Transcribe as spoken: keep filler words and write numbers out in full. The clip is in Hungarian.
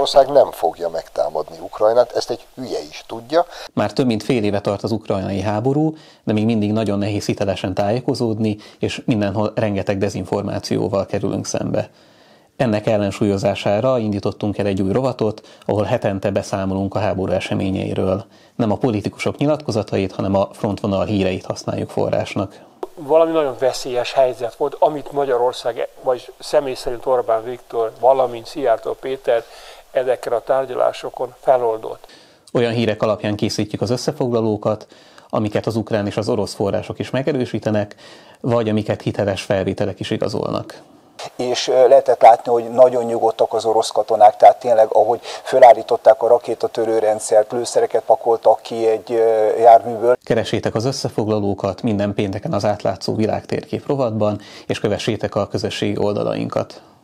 Oroszország nem fogja megtámadni Ukrajnát, ezt egy hülye is tudja. Már több mint fél éve tart az ukrajnai háború, de még mindig nagyon nehéz hitelesen tájékozódni, és mindenhol rengeteg dezinformációval kerülünk szembe. Ennek ellensúlyozására indítottunk el egy új rovatot, ahol hetente beszámolunk a háború eseményeiről. Nem a politikusok nyilatkozatait, hanem a frontvonal híreit használjuk forrásnak. Valami nagyon veszélyes helyzet volt, amit Magyarország, vagy személy szerint Orbán Viktor, valamint Szijjártó Péter ezekkel a tárgyalásokon feloldott. Olyan hírek alapján készítjük az összefoglalókat, amiket az ukrán és az orosz források is megerősítenek, vagy amiket hiteles felvételek is igazolnak. És lehetett látni, hogy nagyon nyugodtak az orosz katonák, tehát tényleg, ahogy felállították a rakétatörőrendszert, lőszereket pakoltak ki egy járműből. Keresétek az összefoglalókat minden pénteken az átlátszó világtérkép rovatban, és kövessétek a közösségi oldalainkat.